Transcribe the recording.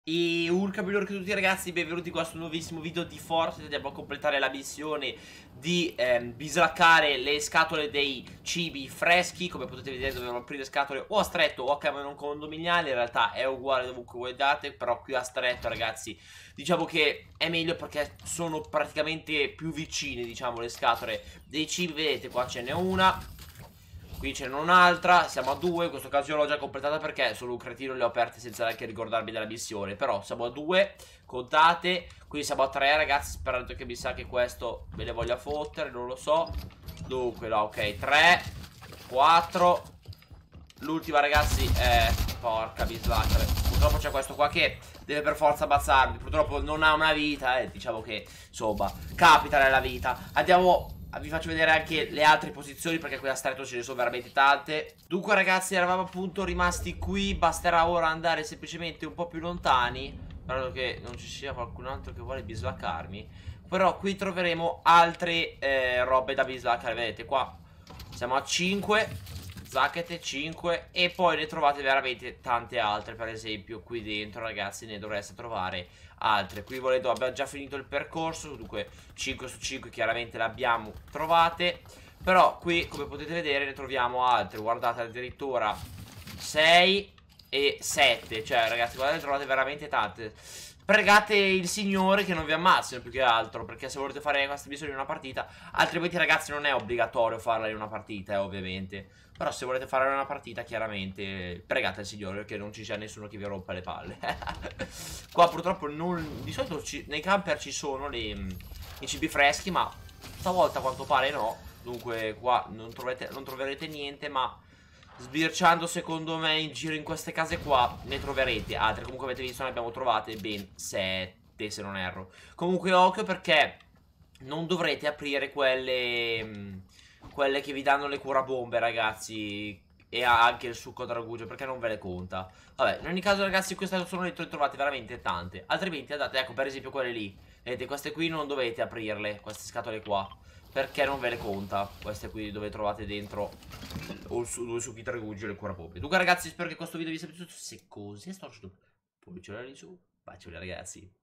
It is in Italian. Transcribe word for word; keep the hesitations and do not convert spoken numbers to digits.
E urca migliore che tutti ragazzi, benvenuti in questo nuovissimo video di Fortnite. Andiamo a completare la missione di ehm, bislaccare le scatole dei cibi freschi. Come potete vedere dobbiamo aprire le scatole o a stretto o a camera non condominiale. In realtà è uguale dovunque voi date, però qui a stretto ragazzi diciamo che è meglio perché sono praticamente più vicine, diciamo, le scatole dei cibi. Vedete qua ce n'è una, qui ce n'è un'altra, siamo a due. In questo caso io l'ho già completata perché solo un cretino le ho aperte senza neanche ricordarmi della missione. Però siamo a due, contate. Quindi siamo a tre ragazzi, sperando che mi sa che questo me ne voglia fottere, non lo so. Dunque no, ok, tre, quattro. L'ultima ragazzi è... porca bislacca. Purtroppo c'è questo qua che deve per forza ammazzarmi. Purtroppo non ha una vita e eh. diciamo che insomma capita nella vita. Andiamo... vi faccio vedere anche le altre posizioni perché qui a stretto ce ne sono veramente tante. Dunque ragazzi eravamo appunto rimasti qui. Basterà ora andare semplicemente un po' più lontani, sperando che non ci sia qualcun altro che vuole bislaccarmi. Però qui troveremo altre eh, robe da bislaccare. Vedete qua siamo a cinque zacchette, cinque. E poi ne trovate veramente tante altre. Per esempio qui dentro ragazzi ne dovreste trovare altre. Qui volendo abbiamo già finito il percorso, dunque cinque su cinque chiaramente le abbiamo trovate. Però qui come potete vedere ne troviamo altre. Guardate addirittura sei e sette. Cioè ragazzi guardate, ne trovate veramente tante. Pregate il signore che non vi ammassino più che altro, perché se volete fare queste missioni in una partita, altrimenti ragazzi non è obbligatorio farla in una partita, eh, ovviamente. Però se volete farla in una partita chiaramente pregate il signore che non ci sia nessuno che vi rompa le palle. Qua purtroppo non... di solito ci... nei camper ci sono le... i cibi freschi, ma stavolta a quanto pare no. Dunque qua non, trovete... non troverete niente, ma... sbirciando secondo me in giro in queste case qua ne troverete altre. Comunque avete visto ne abbiamo trovate ben sette se non erro. Comunque occhio perché non dovrete aprire quelle mh, quelle che vi danno le curabombe ragazzi. E anche il succo da ragugio, perché non ve le conta. Vabbè, in ogni caso ragazzi queste sono le trovate veramente tante. Altrimenti andate, ecco per esempio quelle lì. Vedete queste qui non dovete aprirle, queste scatole qua, perché non ve le conta. Queste qui dove trovate dentro o su, due succhi da ragugio e le curabombe. Dunque ragazzi spero che questo video vi sia piaciuto. Se così è stato pollice lì su. Bacione ragazzi.